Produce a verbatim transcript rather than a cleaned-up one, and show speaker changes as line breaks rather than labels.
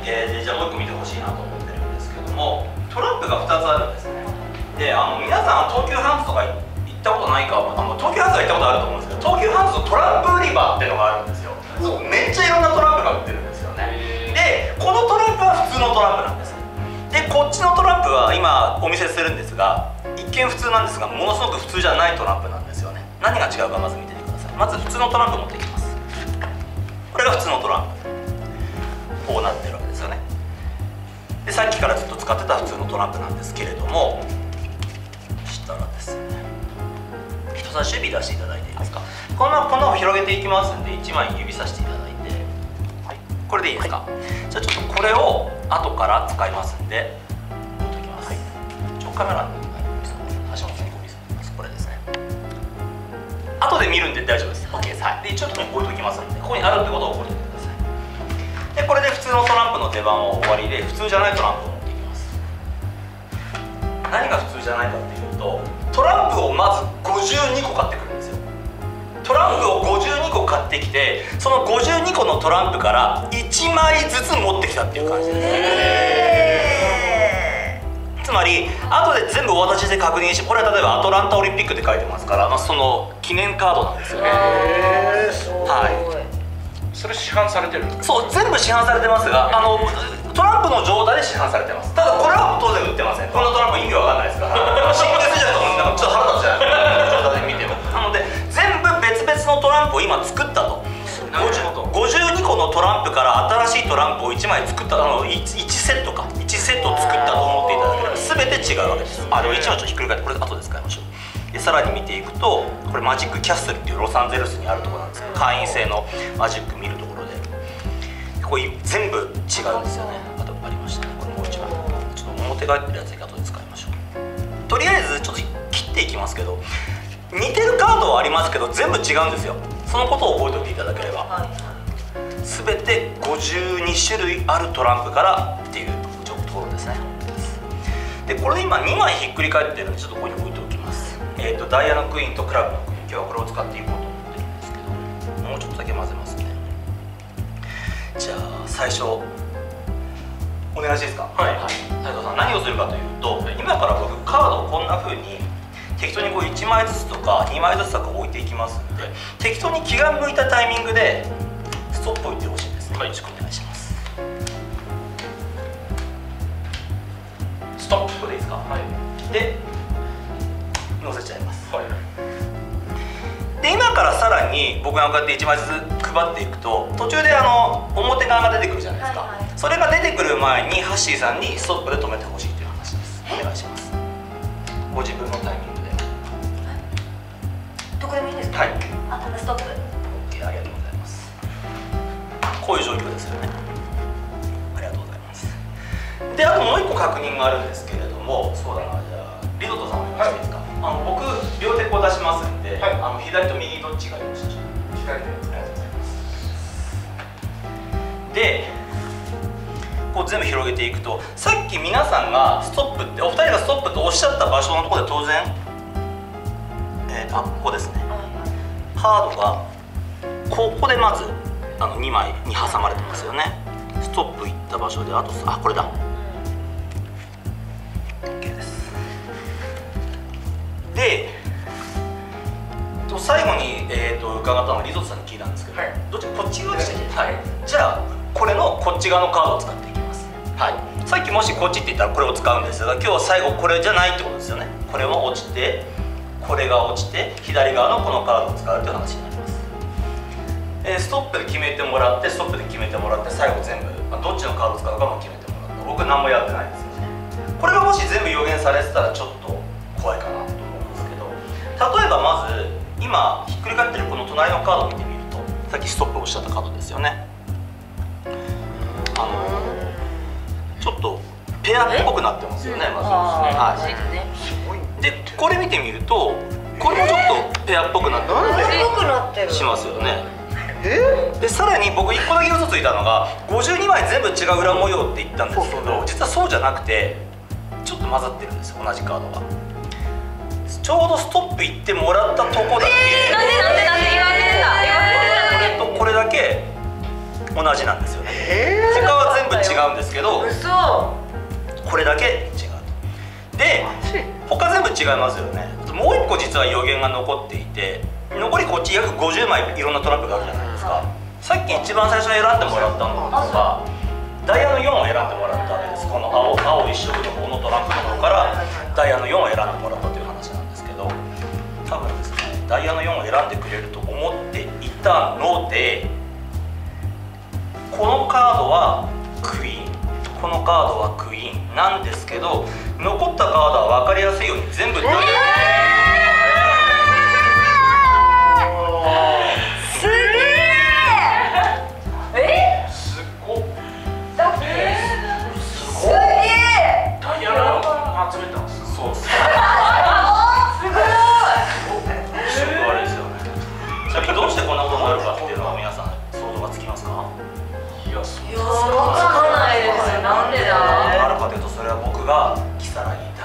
えー、じゃあもう一個見てほしいなと思ってるんですけども、トランプがふたつあるんですね。で、あの皆さん東急ハンズとか行ったことないか、あの東急ハンズは行ったことあると思うんですけど、東急ハンズのトランプ売り場っていうのがあるんですよ。そうめっちゃいろんなトランプが売ってるんですよね。でこのトランプは普通のトランプなんです。でこっちのトランプは今お見せするんですが、一見普通なんですが、ものすごく普通じゃないトランプなんですよね。何が違うかまず見ててください。まず普通のトランプ持っていきます。これが普通のトランプ、こうなってるわけですよね。でさっきからずっと使ってた普通のトランプなんですけれども、したらですね、人差し指出していただいていいですか。このまま粉を広げていきますんで、いちまい指さしていただいて、はい、これでいいですか。はい、じゃあちょっとこれを後から使いますんで置いておきます。はい、ちょカメラの橋本さんに見せます。これですね。後で見るんで大丈夫です。 OK です。はい、でちょっと置いておきますので、ここにあるってことを覚えておいてください。でこれで普通のトランプの出番は終わりで、普通じゃないトランプを持っていきます。何が普通じゃないかっていうと、トランプをまずごじゅうにこ買ってくるんですよ。トランプをごじゅうにこ買ってきて、そのごじゅうにこのトランプからいちまいずつ持ってきたっていう感じです。つまり後で全部お渡しで確認して、これは例えばアトランタオリンピックって書いてますから、まあ、その記念カードなんですよね。はい、
それ市販されてるんですか？
そう、全部市販されてますが、あのトランプの状態で市販されてます。ただこれは当然売ってません。このトランプ意味わかんないですから神経衰弱とかちょっと腹立つじゃない状態で見ても。なので全部別々のトランプを今作ったと。ごじゅうにこのトランプから新しいトランプをいちまい作ったのを いち, セットかいちセット作ったと思っていただければ全て違うわけです。あれをいちまいちょっとひっくり返って、これ後で使いましょう。でさらに見ていくと、これマジックキャッスルっていうロサンゼルスにあるところなんですけど、会員制のマジック見るところで、これ全部違うんですよね。あとありましたね。これもう一枚ちょっと表返ってるやつ後で使いましょう。とりあえずちょっと切っていきますけど、似てるカードはありますけど全部違うんですよ。そのことを覚えておいていただければ、はい、全てごじゅうにしゅるいあるトランプからっていうところですね。でこれ今にまいひっくり返ってるので、ちょっとここに置いておきます。えーとダイヤのクイーンとクラブのクイーン、今日はこれを使っていこうと思ってるんですけど、もうちょっとだけ混ぜますね。じゃあ最初お願いしていいですか。はい、はい、斉藤さん何をするかというと、今から僕カードをこんな風に適当にこういちまいずつとかにまいずつとか置いていきますので、適当に気が向いたタイミングでストップを言ってほしいですね。はい、よろしくお願いします。ストップ。ここでいいですか。はい、で乗せちゃいます。はい、で今からさらに僕がこうやっていちまいずつ配っていくと、途中であの表側が出てくるじゃないですか。はい、はい、それが出てくる前にハッシーさんにストップで止めてほしいという話です。お願いします。ご自分のタイミングで。
どこでもいいんですか。
はい、
あ、ストップ。
OK、 ありがとうございます。こういう状況ですよね。ありがとうございます。であともう一個確認があるんですけれども、そうだな、じゃあリゾットさんお願いしていいですか。はい、あの僕両手こう出しますんで、はい、あの左と右どっちがよろしいでしょうか。左手。ありがとうございます。でこう全部広げていくと、さっき皆さんがストップってお二人がストップっておっしゃった場所のところで当然、えーと、あここですね、カードがここでまずあのにまいに挟まれてますよね。ストップいった場所で、あとあこれだ OK です。で最後に、えー、と伺ったのはリゾットさんに聞いたんですけど、はい、どっちこっち側でしたっけ。はい、じゃあこれのこっち側のカードを使っていきます。はい、さっきもしこっちって言ったらこれを使うんですが、今日は最後これじゃないってことですよね。これも落ちて、これが落ちて、左側のこのカードを使うという話になります。えー、ストップで決めてもらって、ストップで決めてもらって、最後全部、まあ、どっちのカードを使うかも決めてもらった。僕何もやってないんですよね。これがもし全部予言されてたらちょっと怖いかなと思うんですけど、例えばまず今ひっくり返ってるこの隣のカードを見てみると、さっきストップをおっしゃったカードですよね。あのちょっとペアっぽくなってますよね。まずはい。でこれ見てみると、これもちょっとペアっぽくなってるしますよね。でさらに僕いっこだけ嘘ついたのが、ごじゅうにまい全部違う裏模様って言ったんですけど、実はそうじゃなくてちょっと混ざってるんですよ、同じカードが。ちょうどストップ行ってもらったとこだけ、
えー、なんでなんでなんで言われてた言われてた
これとこれだけ同じなんですよね。
え
他は全部違うんですけど、
嘘。
これだけ違うと。で他全部違いますよね。もう一個実は予言が残っていて、残りこっち約ごじゅうまいいろんなトランプがあるじゃないですか。さっき一番最初に選んでもらったのがダイヤのよんを選んでもらったわけです。この青青一色の方のトランプの方からダイヤのよんを選んでもらったという話なんですけど、多分ですねダイヤのよんを選んでくれると思っていたので、このカードはクイーン、このカードはクイーンなんですけど、残ったカードは分かりやすいように全部ダイヤ、
すげえ。え？
すごっ。
だってすげえ。
ダイヤの集めたんですか。
そうです。
すごい。
すごいあれですよね。ちなみにどうしてこんなことになるかっていうのは皆さん想像がつきますか？
いや、そう
いや、わかんないです。なんでだ。
あるかというと、それは僕が如月